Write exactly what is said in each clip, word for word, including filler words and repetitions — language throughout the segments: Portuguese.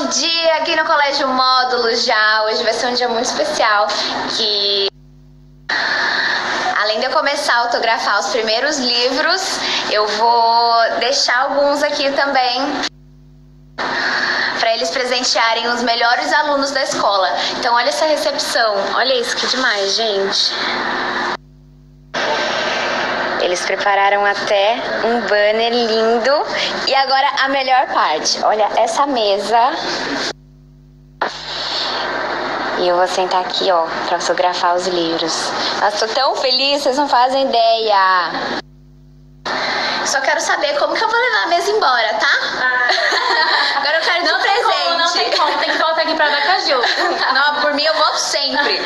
dia aqui no Colégio Módulo já. Hoje vai ser um dia muito especial, que além de eu começar a autografar os primeiros livros, eu vou deixar alguns aqui também para eles presentearem os melhores alunos da escola. Então olha essa recepção, olha isso, que demais, gente. Eles prepararam até um banner lindo. E agora a melhor parte. Olha essa mesa. E eu vou sentar aqui, ó, pra autografar os livros. Nossa, tô tão feliz, vocês não fazem ideia. Só quero saber como que eu vou levar a mesa embora, tá? Ah. Agora eu quero de um presente. Como, não tem como, tem que voltar aqui pra Aracaju. Não, por mim eu volto sempre.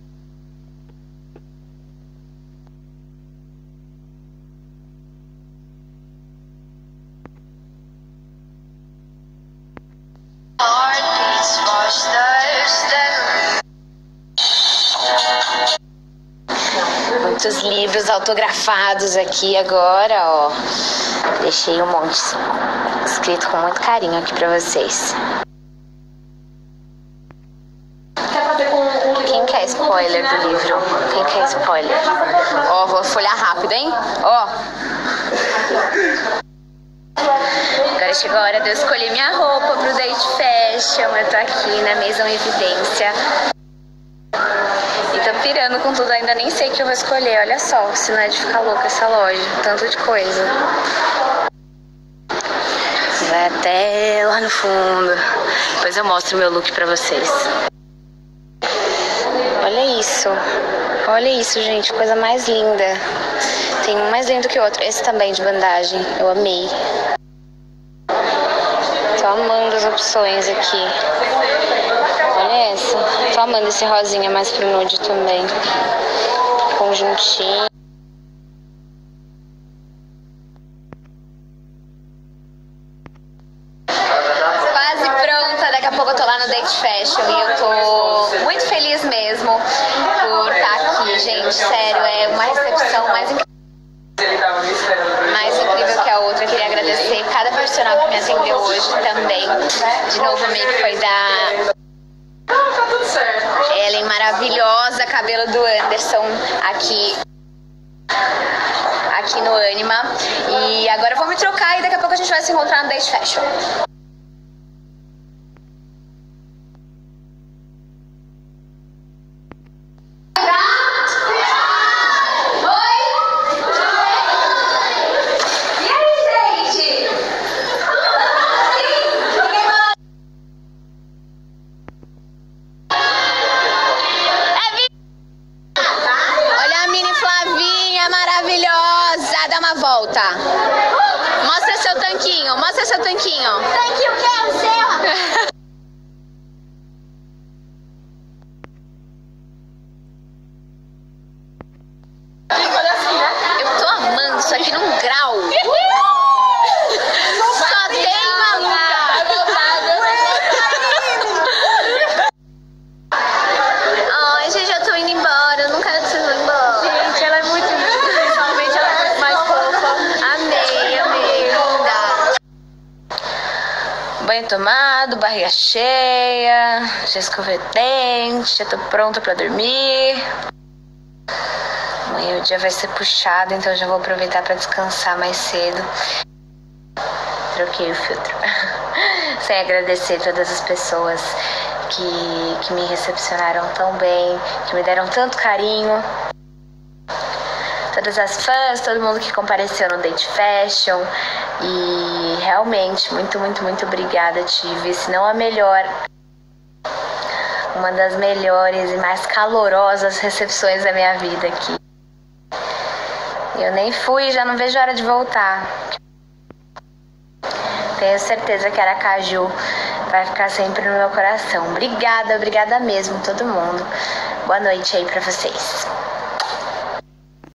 Muitos livros autografados aqui agora, ó. Deixei um monte escrito com muito carinho aqui pra vocês. Quem quer spoiler do livro? Quem quer spoiler? Ó, vou folhear rápido, hein? Ó. Agora chegou a hora de eu escolher minha roupa pro date fashion. Eu tô aqui na Maison Evidência. E tô pirando com tudo, ainda nem sei o que eu vou escolher. Olha só, se não é de ficar louca essa loja. Tanto de coisa. Vai até lá no fundo. Depois eu mostro o meu look pra vocês. Olha isso. Olha isso, gente. Coisa mais linda. Tem um mais lindo que o outro. Esse também de bandagem. Eu amei. Tô amando as opções aqui. Olha essa. Tô amando esse rosinha mais pro nude também. Conjuntinho. Quase pronta. Daqui a pouco eu tô lá no Date Fashion. E eu tô muito feliz mesmo por estar aqui, gente. Sério, é uma recepção mais incrível. Mais incrível que a outra. Eu queria agradecer cada profissional que me atendeu hoje também. De novo, a make foi da Ellen, maravilhosa, cabelo do Anderson aqui aqui no Anima. E agora eu vou me trocar e daqui a pouco a gente vai se encontrar no Date Fashion. Dá uma volta. Mostra seu tanquinho, mostra seu tanquinho. Tanquinho que é o seu? Eu tô amando isso aqui num grau. Só tem maluca. Ai, gente, eu tô indo embora. Eu não quero que vocês vão embora. Gente, ela é muito linda. Principalmente ela é muito mais fofa. Amei, amei, linda. Banho tomado, barriga cheia. Já escovei o dente, já tô pronta pra dormir. Amanhã o dia vai ser puxado, então eu já vou aproveitar pra descansar mais cedo. Troquei o filtro. Sem agradecer todas as pessoas que, que me recepcionaram tão bem, que me deram tanto carinho. Todas as fãs, todo mundo que compareceu no Date Fashion. E realmente, muito, muito, muito obrigada. Tive, se não a melhor, uma das melhores e mais calorosas recepções da minha vida aqui. Eu nem fui, já não vejo a hora de voltar. Tenho certeza que Aracaju vai ficar sempre no meu coração. Obrigada, obrigada mesmo, todo mundo. Boa noite aí pra vocês.